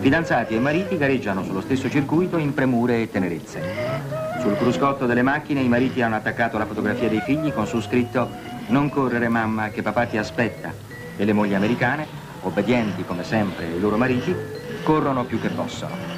Fidanzati e mariti gareggiano sullo stesso circuito in premure e tenerezze. Sul cruscotto delle macchine i mariti hanno attaccato la fotografia dei figli con su scritto «Non correre mamma, che papà ti aspetta», e le mogli americane, obbedienti come sempre ai loro mariti, corrono più che possono.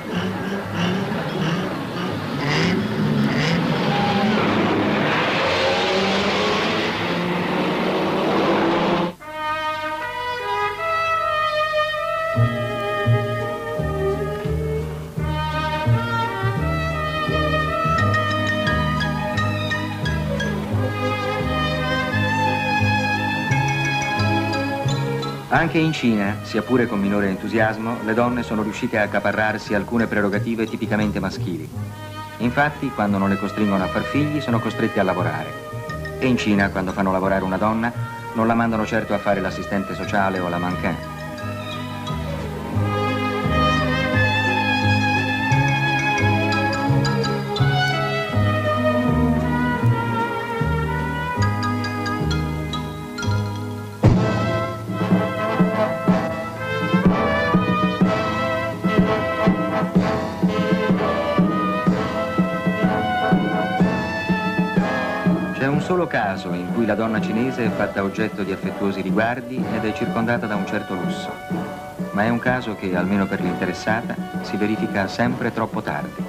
Anche in Cina, sia pure con minore entusiasmo, le donne sono riuscite a accaparrarsi alcune prerogative tipicamente maschili. Infatti, quando non le costringono a far figli, sono costrette a lavorare. E in Cina, quando fanno lavorare una donna, non la mandano certo a fare l'assistente sociale o la mannequin. C'è un solo caso in cui la donna cinese è fatta oggetto di affettuosi riguardi ed è circondata da un certo lusso. Ma è un caso che, almeno per l'interessata, si verifica sempre troppo tardi.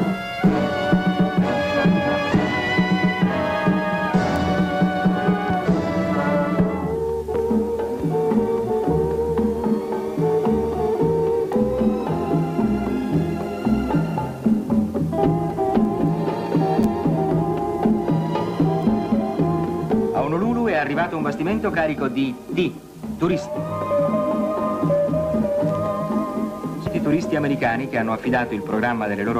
È arrivato un bastimento carico di turisti. Turisti americani che hanno affidato il programma delle loro